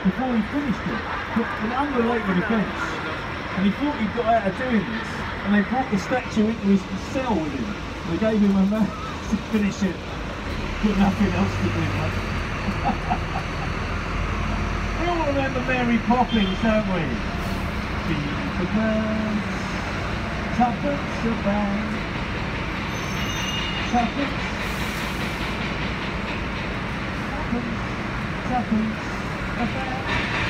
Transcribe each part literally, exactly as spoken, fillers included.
before he finished it. But an unrelated event. And he thought he got out of doing this. And they brought the statue into his cell with him. They gave him a match to finish it. Got nothing else to do, mate. We all remember Mary Poppins, don't we? Feed the birds, tuppence a bag, tuppence, tuppence, tuppence a bag.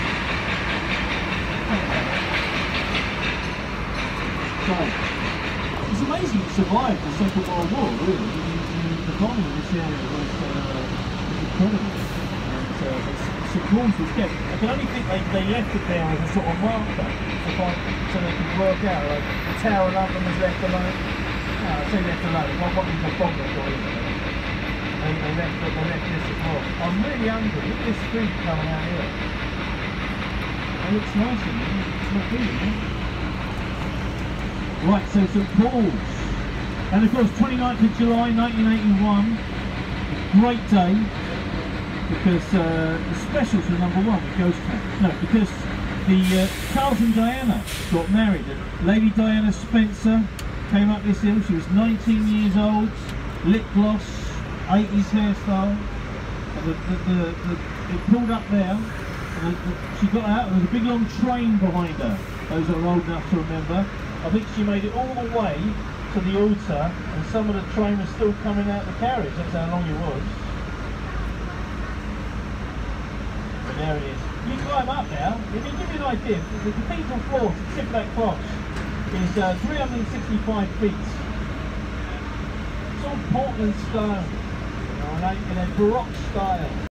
So, it's amazing it survived the Second World War, really. The bombing in this area was, uh, was incredible. And uh, St Paul's was kept. I can only think they, they left it there as a sort of marker to find, so they could work out. Like the Tower of London was left alone. No, I say left alone. It's not what the bomb that got in there. They, they, left, they left this as well. I'm really hungry. Look at this street coming out here. It looks nice in here. It's not big, isn't it? Right, so St Paul's. And of course, twenty-ninth of July nineteen eighty-one, great day, because uh, the specials were number one with Ghost Town. No, because the uh, Charles and Diana got married. Lady Diana Spencer came up this hill. She was nineteen years old, lip gloss, eighties hairstyle. And the, the, the, the, it pulled up there, and the, the, she got out, and there was a big long train behind her. Those that are old enough to remember. I think she made it all the way to the altar, and some of the train was still coming out the carriage. That's how long it was. But there it is. You climb up now. If you give you an idea, the cathedral floor to tip that cross is uh, three hundred sixty-five feet. It's all Portland stone, you know, in a, in a Baroque style.